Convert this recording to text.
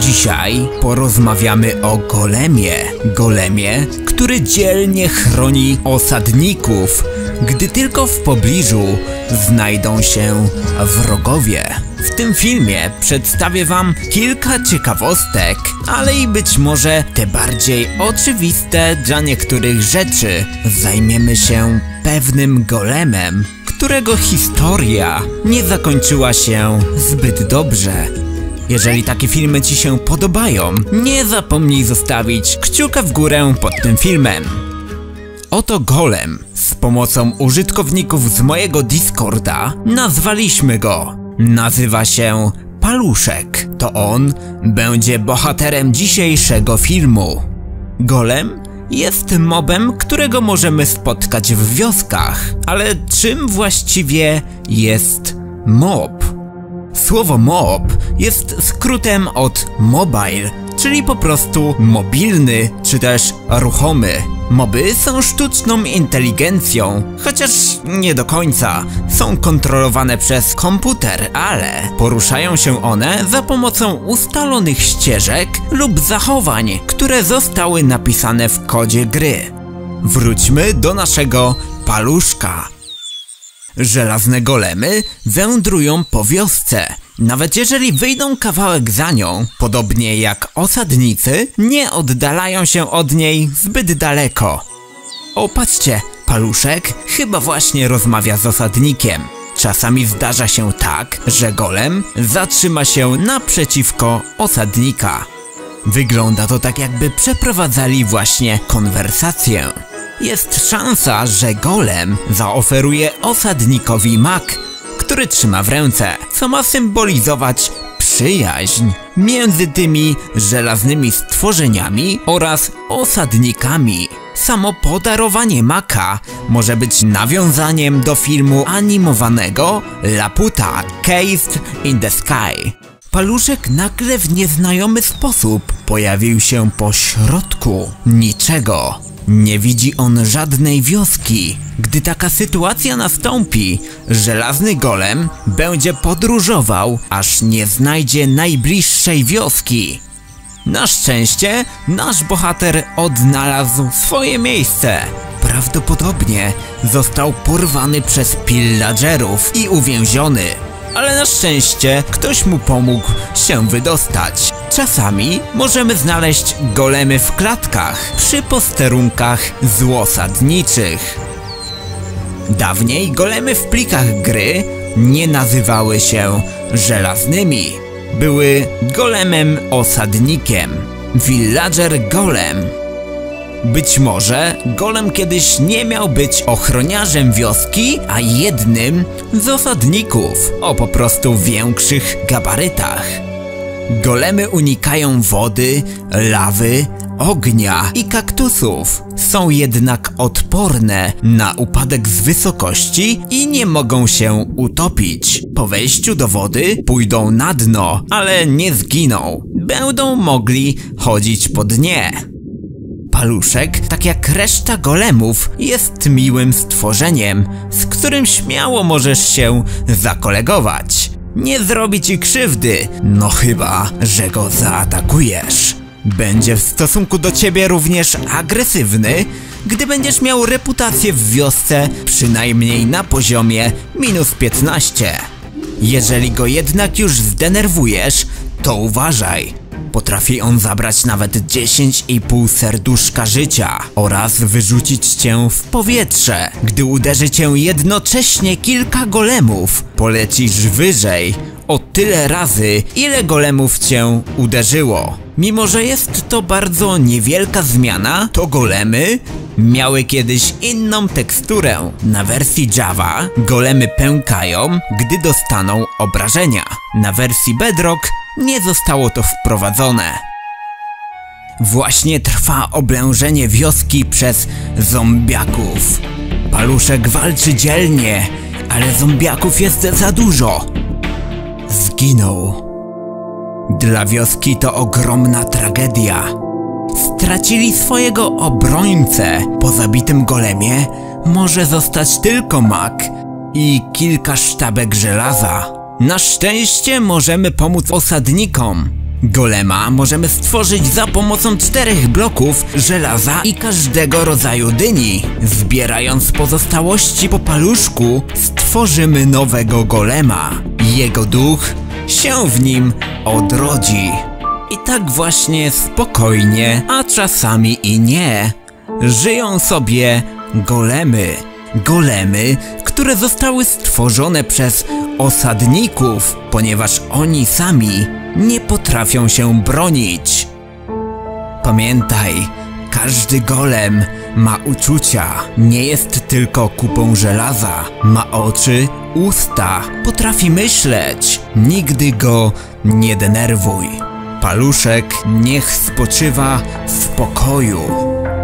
Dzisiaj porozmawiamy o golemie. Golemie, który dzielnie chroni osadników, gdy tylko w pobliżu znajdą się wrogowie. W tym filmie przedstawię wam kilka ciekawostek, ale i być może te bardziej oczywiste dla niektórych rzeczy. Zajmiemy się pewnym golemem, którego historia nie zakończyła się zbyt dobrze. Jeżeli takie filmy ci się podobają, nie zapomnij zostawić kciuka w górę pod tym filmem. Oto golem. Z pomocą użytkowników z mojego Discorda nazwaliśmy go. Nazywa się Paluszek. To on będzie bohaterem dzisiejszego filmu. Golem jest mobem, którego możemy spotkać w wioskach. Ale czym właściwie jest mob? Słowo mob jest skrótem od mobile, czyli po prostu mobilny czy też ruchomy. Moby są sztuczną inteligencją, chociaż nie do końca. Są kontrolowane przez komputer, ale poruszają się one za pomocą ustalonych ścieżek lub zachowań, które zostały napisane w kodzie gry. Wróćmy do naszego paluszka. Żelazne golemy wędrują po wiosce. Nawet jeżeli wyjdą kawałek za nią, podobnie jak osadnicy, nie oddalają się od niej zbyt daleko. O, patrzcie, paluszek chyba właśnie rozmawia z osadnikiem. Czasami zdarza się tak, że golem zatrzyma się naprzeciwko osadnika. Wygląda to tak, jakby przeprowadzali właśnie konwersację. Jest szansa, że golem zaoferuje osadnikowi mak, który trzyma w ręce, co ma symbolizować przyjaźń między tymi żelaznymi stworzeniami oraz osadnikami. Samo podarowanie maka może być nawiązaniem do filmu animowanego Laputa Cast in the Sky. Paluszek nagle w nieznajomy sposób pojawił się po środku niczego. Nie widzi on żadnej wioski. Gdy taka sytuacja nastąpi, żelazny golem będzie podróżował, aż nie znajdzie najbliższej wioski. Na szczęście nasz bohater odnalazł swoje miejsce. Prawdopodobnie został porwany przez pillagerów i uwięziony. Ale na szczęście ktoś mu pomógł się wydostać. Czasami możemy znaleźć golemy w klatkach przy posterunkach złosadniczych. Dawniej golemy w plikach gry nie nazywały się żelaznymi. Były golemem osadnikiem. Villager golem. Być może golem kiedyś nie miał być ochroniarzem wioski, a jednym z osadników o po prostu większych gabarytach. Golemy unikają wody, lawy, ognia i kaktusów. Są jednak odporne na upadek z wysokości i nie mogą się utopić. Po wejściu do wody pójdą na dno, ale nie zginą. Będą mogli chodzić po dnie. Paluszek, tak jak reszta golemów, jest miłym stworzeniem, z którym śmiało możesz się zakolegować. Nie zrobi ci krzywdy, no chyba, że go zaatakujesz. Będzie w stosunku do ciebie również agresywny, gdy będziesz miał reputację w wiosce przynajmniej na poziomie -15. Jeżeli go jednak już zdenerwujesz, to uważaj. Potrafi on zabrać nawet 10,5 serduszka życia oraz wyrzucić cię w powietrze. Gdy uderzy cię jednocześnie kilka golemów, polecisz wyżej o tyle razy, ile golemów cię uderzyło. Mimo że jest to bardzo niewielka zmiana, to golemy miały kiedyś inną teksturę. Na wersji Java golemy pękają, gdy dostaną obrażenia. Na wersji Bedrock nie zostało to wprowadzone. Właśnie trwa oblężenie wioski przez zombiaków. Paluszek walczy dzielnie, ale zombiaków jest za dużo. Zginął. Dla wioski to ogromna tragedia. Stracili swojego obrońcę. Po zabitym golemie może zostać tylko mak i kilka sztabek żelaza. Na szczęście możemy pomóc osadnikom. Golema możemy stworzyć za pomocą 4 bloków żelaza i każdego rodzaju dyni. Zbierając pozostałości po paluszku, stworzymy nowego golema. Jego duch się w nim odrodzi. I tak właśnie spokojnie, a czasami i nie, żyją sobie golemy. Golemy, które zostały stworzone przez osadników, ponieważ oni sami nie potrafią się bronić. Pamiętaj, każdy golem ma uczucia, nie jest tylko kupą żelaza. Ma oczy, usta, potrafi myśleć. Nigdy go nie denerwuj. Paluszek niech spoczywa w pokoju.